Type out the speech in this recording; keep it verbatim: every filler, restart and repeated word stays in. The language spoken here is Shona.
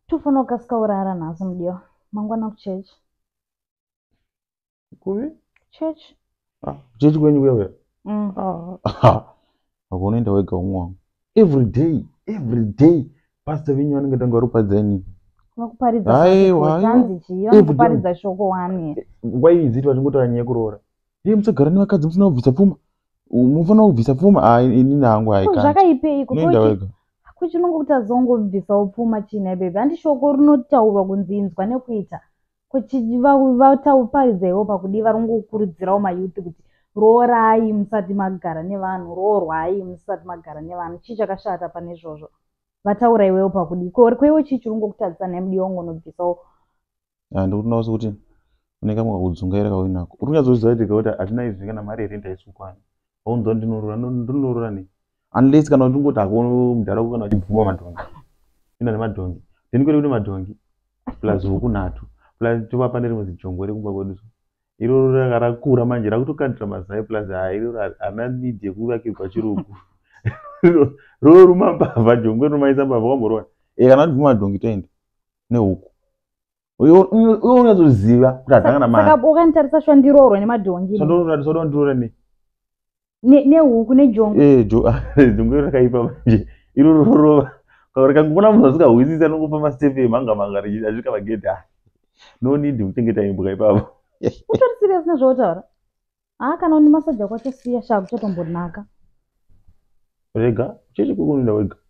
Tofana ukasika urara nhasi mudiwa. Mangwana kuchechi. Kuvi? Church. Ah, church kwenyu wewe. Mm. Ah. Akunoenda wega umwe. Every day, every day. Pastor vinyu vanenge tanga rupadzaini. Vakuparidza zvanzi chiva vakuparidza shoko wani. Why is it vachingota nyaya kuroora? Ye musagara nevakadzi musina kubvisa pfuma. Mufana kubvisa pfuma. Ah, ini nangu haikani. Zvakaipei Unoenda wega. Kuchinongokuti azongobvisawo pfuma china bebe. Handi shoko rinotaurwa kunzi inzwa nekuita. Vatauparidzewo pakudi vari kungokurudzirawo mayuthi kuti roorai musati magara nevanhu, roorwai musati magara nevanhu. Chii chakashata pane izvozvo? Vataura iwewo pakudi. Kweiwo chii chiri kungokutadzisa nemudiwa ngonobvisawo? Ndikutonawo sekuti unenge mwakakudzungaira kauinako. Uri kunyatsoziva kuti hatina izvi kana mari here ndaisukwana. Waunzwa ndinorora, ndinorora nei? Unless kana ndingoti hakuna mudhara kana uchibvuma madhongi. Ina nemadhongi. Then kwete kuti madhongi plus huku nhatu. Plus tovapa nerimwe zijongwe kumba kwedu. Iro rakakura manje rakutokandira mazai plus iro hana need yekuvakirwa chirugu. Ro rumambavha jongwe rumaisa mbavha kwamborona. Eh kana ndibvuma madhongi toenda nehuku. Uyo unyazoziva kuti hatanga namari. Saka ukantarisa shwa ndiroorwa nemadhongi. Sandorora sandorora ndiroora nei? Ne nehuku nejongwe. Eh jo jongwe rakaipa manje. Iro rorova. Kaurika ngona munhu asingahwisisa nongopa mastepe manga manga richisvika magedhi. No need kuchengeta imbwa ipapo. Utori serious nezvautaura? Ah, kana une masadza kwacho siya shaku chatombonaka. Rega, chechi kukunoenda wega.